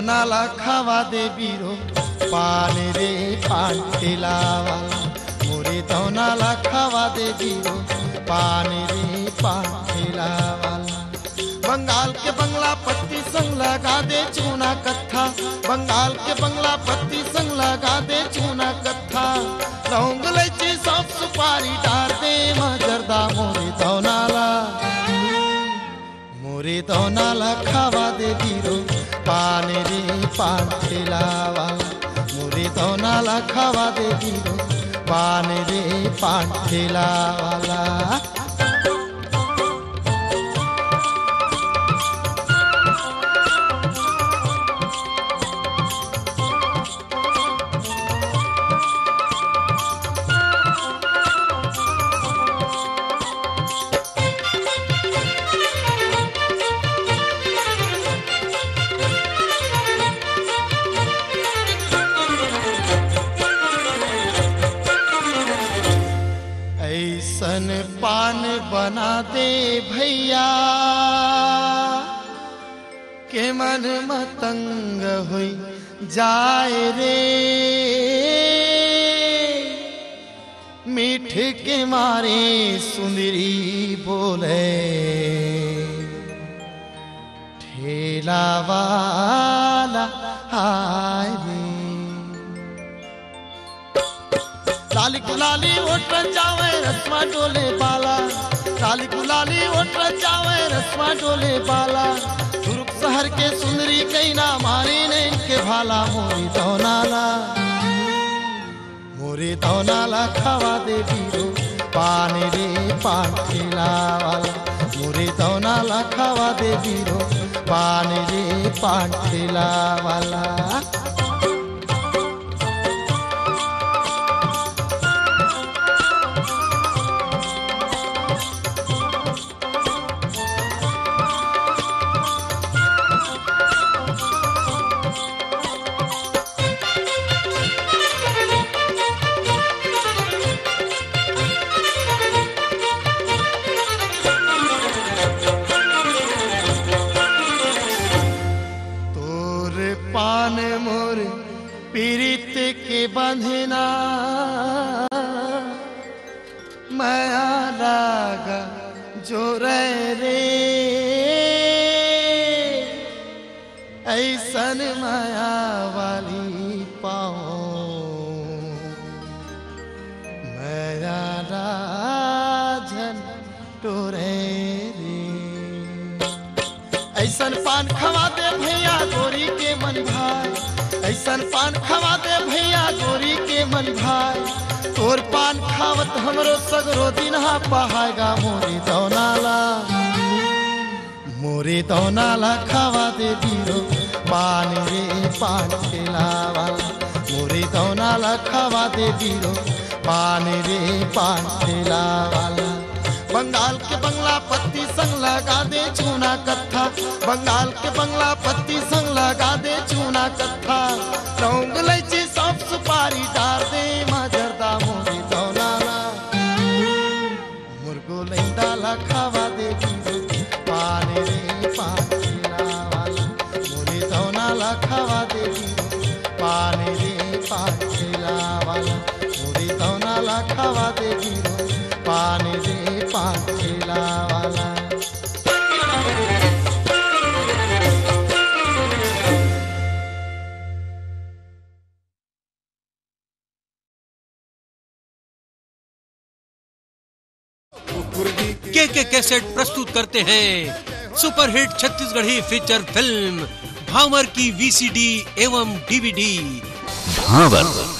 धोनाला खावा दे बीरो पान रे पान ठेलावाला मोरे धोनाला खावा दे बीरो पान रे पान ठेलावाला। बंगाल के बंगला पत्ती संग लगा दे चूना कत्था, बंगाल के बंगला पत्ती संग लगा दे चूना कत्था। लौंग इलायची सौंफ सुपारी डाल दे मजरदा मोरे धोनाला खावा दे बीरो पान रे पान ठेलावाला मोरे धोनाला खावा दे बीरो पान रे पान ठेलावाला। ऐसन पान बना दे भैया के मन मतंग हुई जाए रे, मीठ के मारे सुंदरी बोले ठेला वाला हाय रे। लाली गुलाली ओट जावे रस्मा डोले बाला, लाली गुलाली ओट जावे रस्मा डोले बाला। दुर्ग शहर के सुंदरी कई ना मारे ने इनके भाला मोरे धोनाला खावा दे बीरो पान रे पान ठेलावाला मोरे धोनाला खावा दे बीरो पान रे पान ठेलावाला। पान मोर पीरित के बंधना माया लागा जो रे ऐसन माया वाली पाओ माया राजन टोरे रे। ऐसन पान खवा दे भैया गोरी के मन भाई, ऐसन पान खवा दे भैया गोरी के मन भाई। तोर पान खावत हमरो सगरो दिन हा पहाएगा मोरे धोनाला खावा दे बीरो पान रे पान ठेलावाला मोरे धोनाला खावा दे बीरो पान रे पान ठेलावाला। बंगाल के बंगला पत्ती संग लगा दे चूना कत्था, बंगाल के बंगला पत्ती संग लगा दे चूना कत्था। लौंग इलायची सौंफ सुपारी डाल दे मजरदा मोरे धोनाला मुर्गो लैंडाला खावा दे बीरो पान रे पान ठेलावाला मोरे धोनाला खावा दे बीरो पान रे पान ठेलावाला मोरे धोनाला खावा दे बीरो पान रे पान ठेलावाला। के कैसेट प्रस्तुत करते हैं सुपरहिट छत्तीसगढ़ी फीचर फिल्म भांवर की वीसीडी एवं डीवीडी। भांवर